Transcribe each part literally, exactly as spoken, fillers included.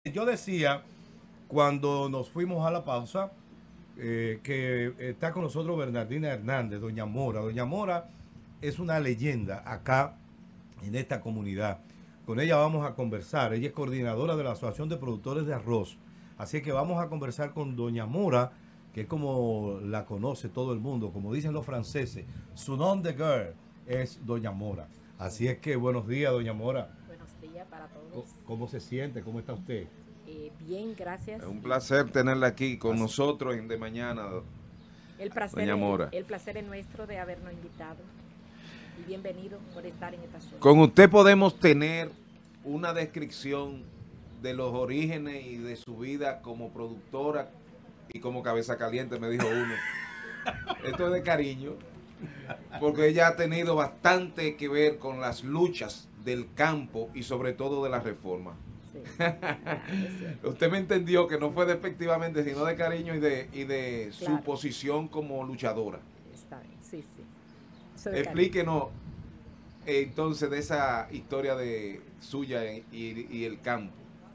Yo decía, cuando nos fuimos a la pausa, eh, que está con nosotros Bernardina Hernández, Doña Mora. Doña Mora es una leyenda acá en esta comunidad. Con ella vamos a conversar. Ella es coordinadora de la Asociación de Productores de Arroz. Así que vamos a conversar con Doña Mora, que es como la conoce todo el mundo, como dicen los franceses, su nom de guerre es Doña Mora. Así es que buenos días, Doña Mora. Buenos días para todos. ¿Cómo se siente? ¿Cómo está usted? Eh, bien, gracias. Es un placer tenerla aquí con Así. nosotros en De Mañana, el placer Doña Mora. Es, el placer es nuestro de habernos invitado. Y bienvenido por estar en esta zona. Con usted podemos tener una descripción de los orígenes y de su vida como productora y como cabeza caliente, me dijo uno. Esto es de cariño, porque ella ha tenido bastante que ver con las luchas del campo y sobre todo de la reforma. Sí, claro, usted me entendió que no fue despectivamente, sino de cariño y de, y de claro. su posición como luchadora. Está bien, sí, sí. Explíquenos eh, entonces de esa historia de suya y, y el campo.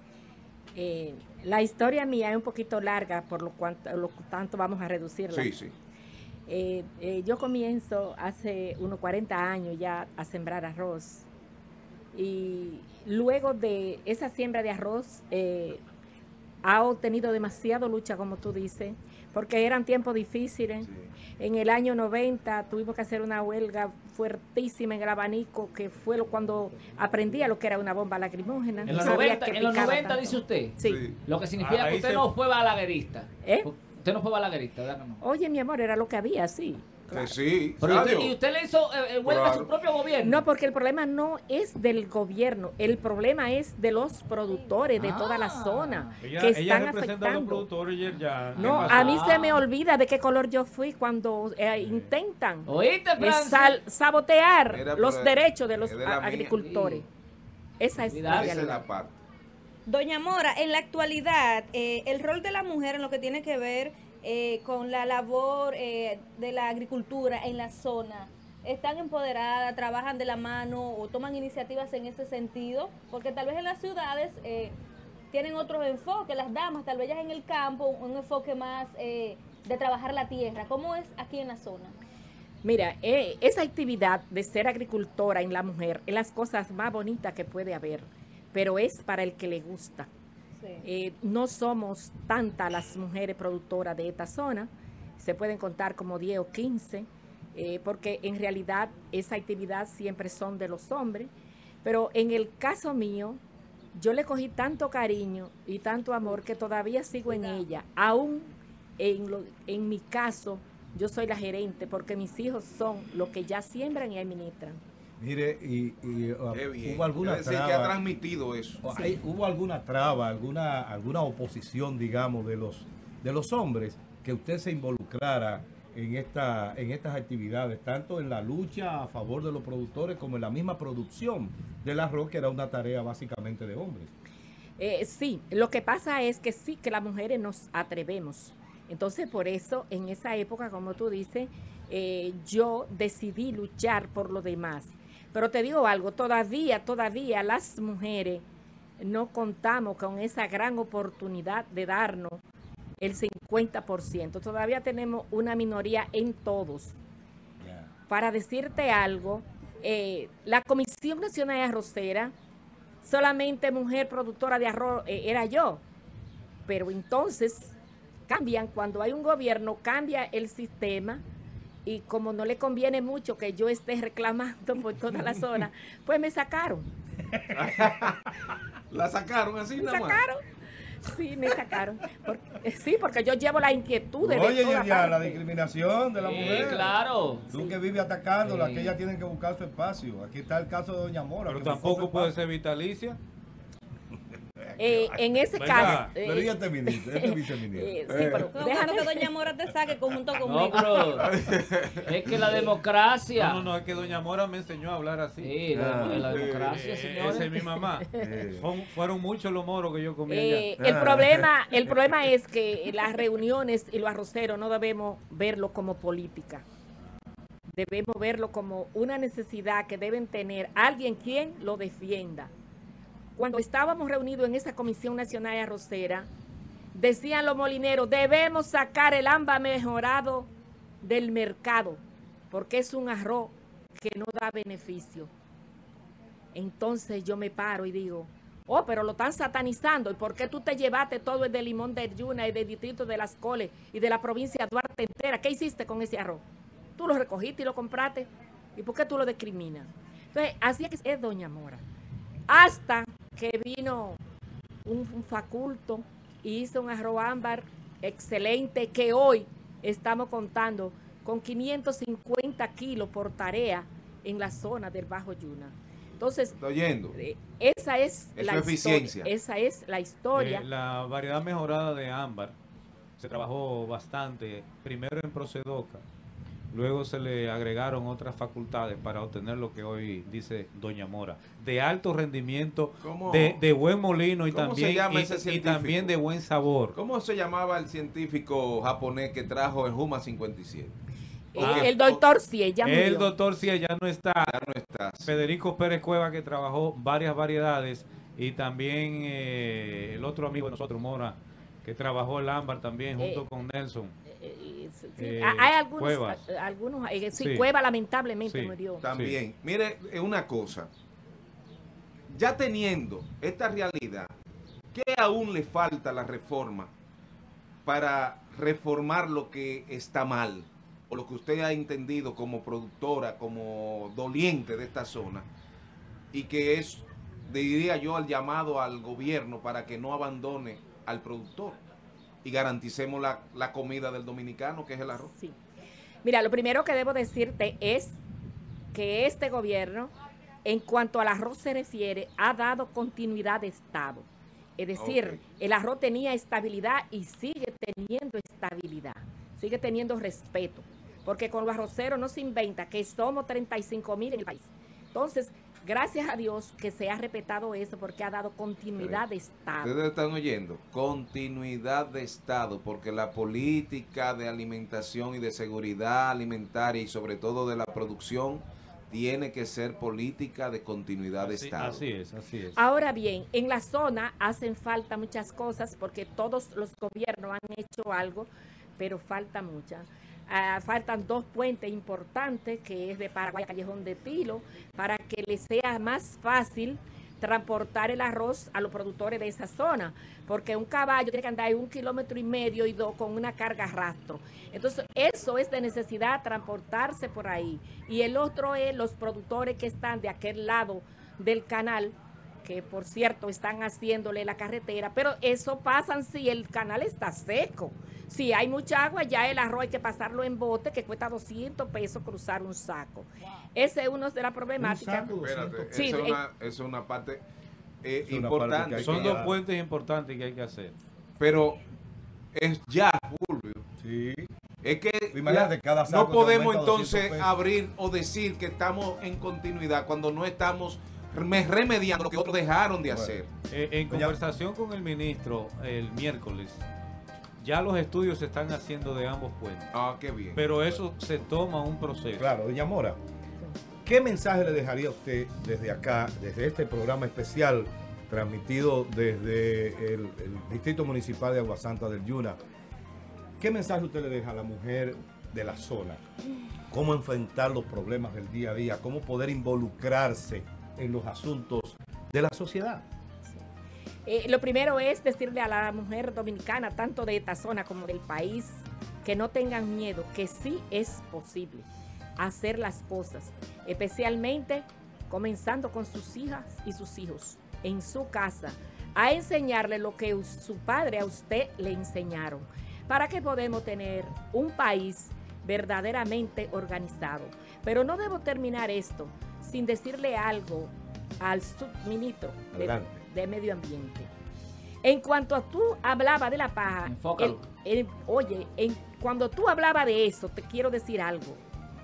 Eh, la historia mía es un poquito larga, por lo, cuanto, lo tanto vamos a reducirla. Sí, sí. Eh, eh, yo comienzo hace unos cuarenta años ya a sembrar arroz. Y luego de esa siembra de arroz, eh, ha obtenido demasiado lucha, como tú dices, porque eran tiempos difíciles. Sí. En el año noventa tuvimos que hacer una huelga fuertísima en el abanico, que fue lo, cuando aprendí a lo que era una bomba lacrimógena. En los noventa, en los noventa dice usted, sí. Sí. Lo que significa ah, que usted se... no fue balaguerista. ¿Eh? Usted no fue balaguerista, ¿verdad que no? Oye, mi amor, era lo que había, sí. Claro. Sí, pero usted, ¿y usted le hizo eh, huelga claro. a su propio gobierno? No, porque el problema no es del gobierno, el problema es de los productores de ah. toda la zona ella, que están ella afectando. A los productores y ya, no, a mí se me olvida de qué color yo fui cuando eh, intentan ¿Oíste, eh, sal, sabotear Era los el, derechos de los de agricultores. Sí. Esa es Cuidado. la Esa es realidad. la parte. Doña Mora, en la actualidad, eh, el rol de la mujer en lo que tiene que ver Eh, con la labor eh, de la agricultura en la zona, ¿están empoderadas, trabajan de la mano o toman iniciativas en ese sentido? Porque tal vez en las ciudades eh, tienen otros enfoques, las damas, tal vez ellas en el campo, un enfoque más eh, de trabajar la tierra. ¿Cómo es aquí en la zona? Mira, eh, esa actividad de ser agricultora en la mujer es las cosas más bonitas que puede haber, pero es para el que le gusta. Eh, no somos tantas las mujeres productoras de esta zona, se pueden contar como diez o quince, eh, porque en realidad esa actividad siempre son de los hombres, pero en el caso mío, yo le cogí tanto cariño y tanto amor que todavía sigo en ella, aún en, lo, en mi caso, yo soy la gerente, porque mis hijos son los que ya siembran y administran. Mire, y, y uh, hubo alguna traba, que ha transmitido eso. Hay, hubo alguna traba, alguna alguna oposición, digamos, de los de los hombres que usted se involucrara en esta en estas actividades, tanto en la lucha a favor de los productores como en la misma producción del arroz, que era una tarea básicamente de hombres. Eh, sí, lo que pasa es que sí, que las mujeres nos atrevemos. Entonces, por eso, en esa época, como tú dices, eh, yo decidí luchar por lo demás. Pero te digo algo, todavía, todavía las mujeres no contamos con esa gran oportunidad de darnos el cincuenta por ciento. Todavía tenemos una minoría en todos. Yeah. Para decirte algo, eh, la Comisión Nacional de Arrocera, solamente mujer productora de arroz eh, era yo. Pero entonces cambian, cuando hay un gobierno, cambia el sistema. Y como no le conviene mucho que yo esté reclamando por toda la zona, pues me sacaron. ¿La sacaron así nada más? Me sacaron. Sí, me sacaron. Porque, sí, porque yo llevo la inquietud de Oye, toda ya, parte. La discriminación de la sí, mujer. Claro. Tú sí. que vives atacándola, sí. que ellas tienen que buscar su espacio. Aquí está el caso de Doña Mora. Pero tampoco puede ser vitalicia. Eh, en ese Venga, caso... Pero ella es feminista, este es viceministro. Eh, sí, pero eh. déjame que Doña Mora te saque conjunto conmigo. No, pero es que la democracia... No, no, no, es que Doña Mora me enseñó a hablar así. Sí, la, la democracia, eh, señores. Esa es mi mamá. Son, fueron muchos los moros que yo comí eh, allá. El problema, el problema es que las reuniones y los arroceros no debemos verlo como política. Debemos verlo como una necesidad que deben tener alguien quien lo defienda. cuando estábamos reunidos en esa Comisión Nacional Arrocera, decían los molineros, debemos sacar el ámbar mejorado del mercado, porque es un arroz que no da beneficio. Entonces yo me paro y digo, oh, pero lo están satanizando, ¿y por qué tú te llevaste todo el de Limón de Yuna y del distrito de Las Coles y de la provincia de Duarte entera? ¿Qué hiciste con ese arroz? Tú lo recogiste y lo compraste, ¿y por qué tú lo discriminas? Entonces, así es, es doña Mora. Hasta que vino un, un faculto y hizo un arroz ámbar excelente que hoy estamos contando con quinientos cincuenta kilos por tarea en la zona del Bajo Yuna. Entonces, ¿está oyendo? Eh, esa es Eso la es eficiencia. historia. Esa es la historia. Eh, la variedad mejorada de ámbar se trabajó bastante, primero en Procedoca, luego se le agregaron otras facultades para obtener lo que hoy dice doña Mora, de alto rendimiento, ¿Cómo? de, de buen molino y ¿Cómo también, se llama y, ese y científico? también de buen sabor. ¿Cómo se llamaba el científico japonés que trajo el Juma cincuenta y siete? Eh, Porque- el doctor sí, ya murió. El doctor Cia ya no está. Ya no está. Federico Pérez Cueva, que trabajó varias variedades, y también eh, el otro amigo de nosotros, Mora, que trabajó el ámbar también junto Eh, con Nelson. Eh, sí, Eh, hay algunos, Cuevas. a- algunos eh, sí, Sí. Cueva lamentablemente Sí. murió. También, mire, es una cosa. Ya teniendo esta realidad, ¿qué aún le falta a la reforma para reformar lo que está mal? O lo que usted ha entendido como productora, como doliente de esta zona, y que es, diría yo, al llamado al gobierno para que no abandone al productor y garanticemos la, la comida del dominicano, que es el arroz. Sí. Mira, lo primero que debo decirte es que este gobierno, en cuanto al arroz se refiere, ha dado continuidad de Estado. Es decir, Ok. el arroz tenía estabilidad y sigue teniendo estabilidad, sigue teniendo respeto, porque con los arroceros no se inventa que somos treinta y cinco mil en el país. Entonces, gracias a Dios que se ha respetado eso porque ha dado continuidad de Estado. Ustedes están oyendo, continuidad de Estado, porque la política de alimentación y de seguridad alimentaria y sobre todo de la producción tiene que ser política de continuidad de Así, Estado. así es, así es. Ahora bien, en la zona hacen falta muchas cosas porque todos los gobiernos han hecho algo, pero falta mucha. Ah, faltan dos puentes importantes, que es de Paraguay a Callejón de Tilo, para que les sea más fácil transportar el arroz a los productores de esa zona, porque un caballo tiene que andar un kilómetro y medio y dos con una carga rastro. Entonces, eso es de necesidad, transportarse por ahí. Y el otro es los productores que están de aquel lado del canal, que por cierto están haciéndole la carretera, pero eso pasa si el canal está seco. Si hay mucha agua, ya el arroz hay que pasarlo en bote, que cuesta doscientos pesos cruzar un saco. Esa es una de las problemáticas. saco, Espérate, Sí, esa, es eh, una, esa es una parte eh, Es una importante. parte que hay Son que- dos puentes importantes que hay que hacer. Pero es ya, Fulvio. Sí. Es que Imagínate, cada saco no te podemos aumenta entonces doscientos pesos. abrir o decir que estamos en continuidad cuando no estamos me- remediando lo que otros dejaron de Bueno. hacer. Eh, en Pues ya- conversación con el ministro el miércoles, ya los estudios se están haciendo de ambos puentes. Ah, qué bien. Pero eso se toma un proceso. Claro, doña Mora, ¿qué mensaje le dejaría a usted desde acá, desde este programa especial transmitido desde el, el Distrito Municipal de Aguasanta del Yuna? ¿Qué mensaje usted le deja a la mujer de la zona? ¿Cómo enfrentar los problemas del día a día? ¿Cómo poder involucrarse en los asuntos de la sociedad? Eh, lo primero es decirle a la mujer dominicana, tanto de esta zona como del país, que no tengan miedo, que sí es posible hacer las cosas, especialmente comenzando con sus hijas y sus hijos en su casa, a enseñarle lo que su padre a usted le enseñaron, para que podamos tener un país verdaderamente organizado. Pero no debo terminar esto sin decirle algo al subministro de, Adelante. de Medio Ambiente. En cuanto a tú hablabas de la paja, Enfócalo. el- el- oye, en, cuando tú hablabas de eso, te quiero decir algo.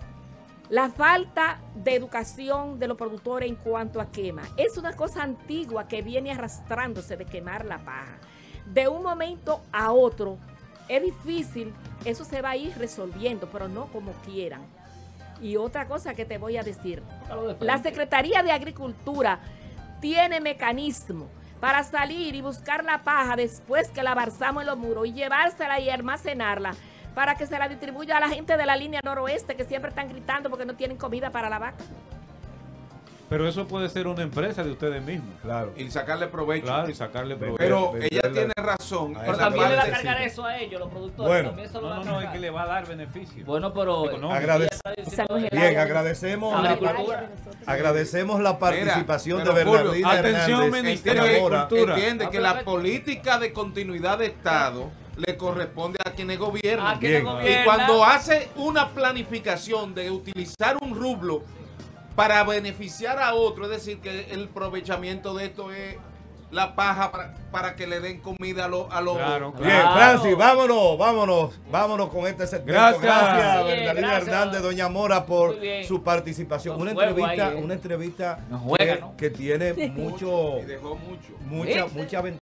La falta de educación de los productores en cuanto a quema es una cosa antigua que viene arrastrándose de quemar la paja. De un momento a otro es difícil, eso se va a ir resolviendo, pero no como quieran. Y otra cosa que te voy a decir, Tócalo de la frente. Secretaría de Agricultura tiene mecanismo para salir y buscar la paja después que la barzamos en los muros y llevársela y almacenarla para que se la distribuya a la gente de la línea noroeste que siempre están gritando porque no tienen comida para la vaca. Pero eso puede ser una empresa de ustedes mismos. Claro. Y sacarle provecho. Claro, y sacarle provecho. Pero Venderle- ella tiene razón. a Pero esa también le va a parte, cargar sí. eso a ellos, los productores. Bueno. También se lo No, va no, a no, es cargar. que le va a dar beneficio. Bueno, pero... Económico. Agradece- Esa no es el Bien, área de- agradecemos esa la, no es el agricultura. área de nosotros. agradecemos la participación pero de Fulvio, Bernardina atención, Hernández. Ministerio Doña de Mora. Cultura. Entiende Ah, que pero la ve- política de continuidad de Estado le corresponde a quienes gobiernan. A quienes Bien. gobiernan. Y cuando hace una planificación de utilizar un rublo para beneficiar a otro, es decir, que el aprovechamiento de esto es la paja para, para que le den comida a los... A los Claro, claro. Bien, Claro. Francis, vámonos, vámonos, vámonos con este segmento. Gracias. Gracias, Así es, Bernardina gracias. Hernández, Doña Mora, por Muy bien. su participación. Nos Una juego entrevista, ahí, eh. una entrevista Nos juega, que, ¿no? que tiene mucho, y dejó mucho. mucha, ¿Viste? mucha